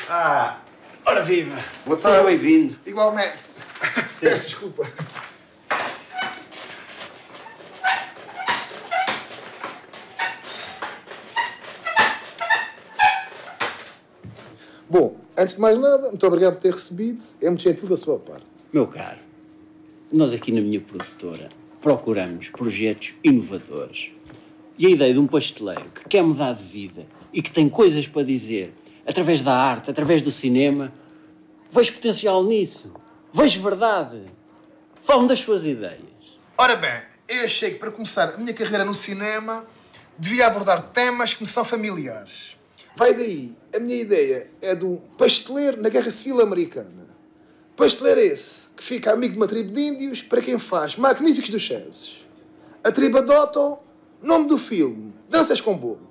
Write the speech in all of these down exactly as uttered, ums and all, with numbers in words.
Ah, ora viva! Boa tarde. Seja bem-vindo. Igualmente. Peço desculpa. Bom, antes de mais nada, muito obrigado por ter recebido. É muito gentil da sua parte. Meu caro, nós aqui na minha produtora procuramos projetos inovadores. E a ideia de um pasteleiro que quer mudar de vida e que tem coisas para dizer através da arte, através do cinema, vejo potencial nisso. Vejo verdade. Falam das suas ideias. Ora bem, eu achei que para começar a minha carreira no cinema devia abordar temas que me são familiares. Vai daí. A minha ideia é de um pasteleiro na Guerra Civil Americana. Pasteleiro esse que fica amigo de uma tribo de índios para quem faz magníficos duchesses. A tribo adota, nome do filme, Danças com Bolos.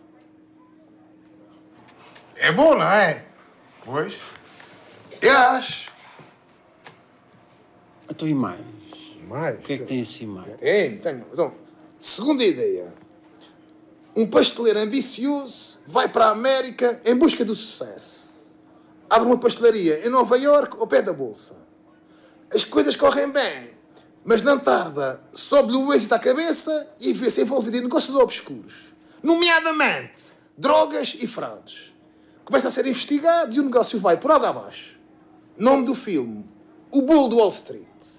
É bom, não é? Pois. Eu acho. Então e mais? Mais? O que é que tem assim mais? Tenho, tenho. Então, segunda ideia. Um pasteleiro ambicioso vai para a América em busca do sucesso. Abre uma pastelaria em Nova Iorque ao pé da Bolsa. As coisas correm bem, mas não tarda, sobe-lhe o êxito à cabeça e vê-se envolvido em negócios obscuros. Nomeadamente, drogas e fraudes. Começa a ser investigado e o negócio vai por água abaixo. Nome do filme, O Bull de Wall Street.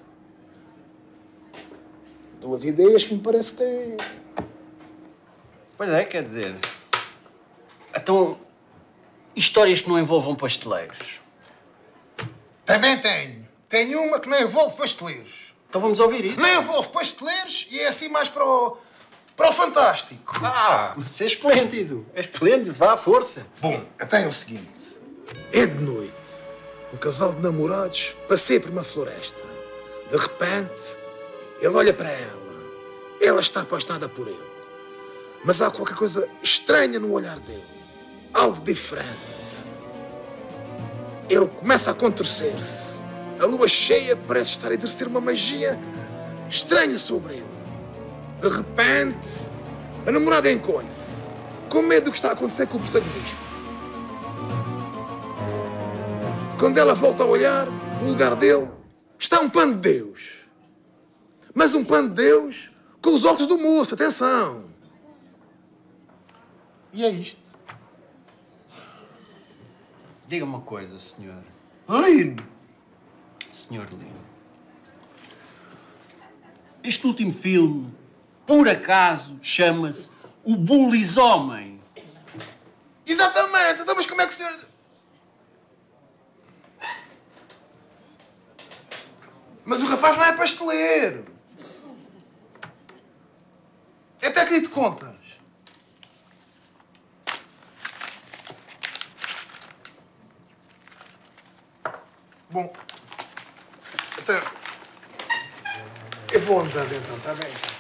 Duas ideias que me parece que têm... Pois é, quer dizer... Então, histórias que não envolvam pasteleiros. Também tenho. Tenho uma que não envolve pasteleiros. Então vamos ouvir isso. Não envolve pasteleiros e é assim mais para o... para o fantástico. Ah, mas é esplêndido. É esplêndido, vá à força. Bom, até é o seguinte. É de noite. Um casal de namorados passeia por uma floresta. De repente, ele olha para ela. Ela está apaixonada por ele. Mas há qualquer coisa estranha no olhar dele. Algo diferente. Ele começa a contorcer-se. A lua cheia parece estar a exercer uma magia estranha sobre ele. De repente, a namorada encolhe-se, com medo do que está a acontecer com o protagonista. Quando ela volta a olhar, no lugar dele, está um pano de Deus. Mas um pano de Deus com os olhos do moço, atenção. E é isto. Diga uma coisa, senhor. Lino. Senhor Lino. Este último filme, por acaso, chama-se O Bulisomem. Exatamente. Então, mas como é que o senhor... Mas o rapaz não é pasteleiro. É técnico de contas. Bom, então, eu vou andando então, está bem?